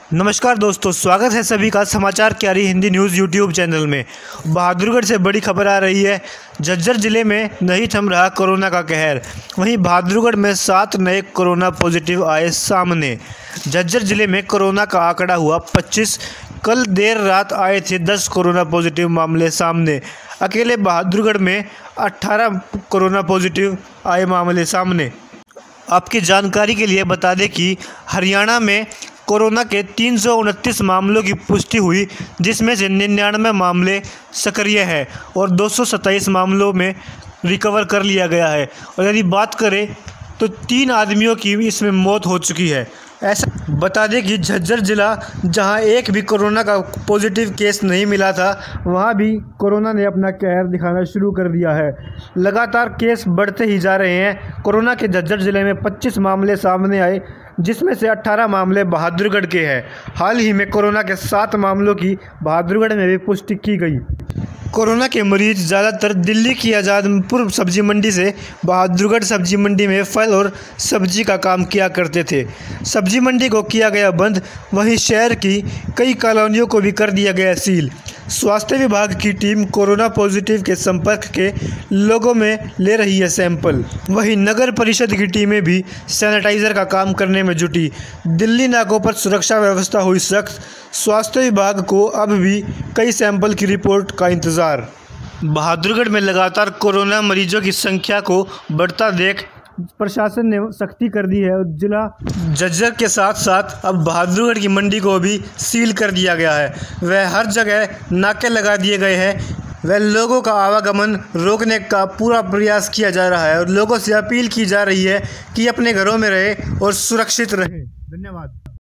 नमस्कार दोस्तों, स्वागत है सभी का समाचार क्यारी हिंदी न्यूज़ यूट्यूब चैनल में। बहादुरगढ़ से बड़ी खबर आ रही है। झज्जर जिले में नहीं थम रहा कोरोना का कहर। वहीं बहादुरगढ़ में 7 नए कोरोना पॉजिटिव आए सामने। झज्जर जिले में कोरोना का आंकड़ा हुआ 25। कल देर रात आए थे 10 कोरोना पॉजिटिव मामले सामने। अकेले बहादुरगढ़ में 18 कोरोना पॉजिटिव आए मामले सामने। आपकी जानकारी के लिए बता दें कि हरियाणा में कोरोना के 329 मामलों की पुष्टि हुई, जिसमें से 99 मामले सक्रिय हैं और 227 मामलों में रिकवर कर लिया गया है। और यदि बात करें तो 3 आदमियों की इसमें मौत हो चुकी है। ऐसा बता दें कि झज्जर जिला, जहां एक भी कोरोना का पॉजिटिव केस नहीं मिला था, वहां भी कोरोना ने अपना कहर दिखाना शुरू कर दिया है। लगातार केस बढ़ते ही जा रहे हैं। कोरोना के झज्जर जिले में 25 मामले सामने आए, जिसमें से 18 मामले बहादुरगढ़ के हैं। हाल ही में कोरोना के 7 मामलों की बहादुरगढ़ में भी पुष्टि की गई। कोरोना के मरीज ज़्यादातर दिल्ली की आज़ादपुर सब्जी मंडी से बहादुरगढ़ सब्जी मंडी में फल और सब्जी का काम किया करते थे। सब्जी मंडी को किया गया बंद। वहीं शहर की कई कॉलोनियों को भी कर दिया गया सील। स्वास्थ्य विभाग की टीम कोरोना पॉजिटिव के संपर्क के लोगों में ले रही है सैंपल। वहीं नगर परिषद की टीमें भी सैनिटाइजर का काम करने में जुटी। दिल्ली नाकों पर सुरक्षा व्यवस्था हुई सख्त। स्वास्थ्य विभाग को अब भी कई सैंपल की रिपोर्ट का इंतज़ार। बहादुरगढ़ में लगातार कोरोना मरीजों की संख्या को बढ़ता देख प्रशासन ने सख्ती कर दी है और जिला झज्जर के साथ साथ अब बहादुरगढ़ की मंडी को भी सील कर दिया गया है। वह हर जगह नाके लगा दिए गए हैं। वह लोगों का आवागमन रोकने का पूरा प्रयास किया जा रहा है और लोगों से अपील की जा रही है कि अपने घरों में रहें और सुरक्षित रहें। धन्यवाद।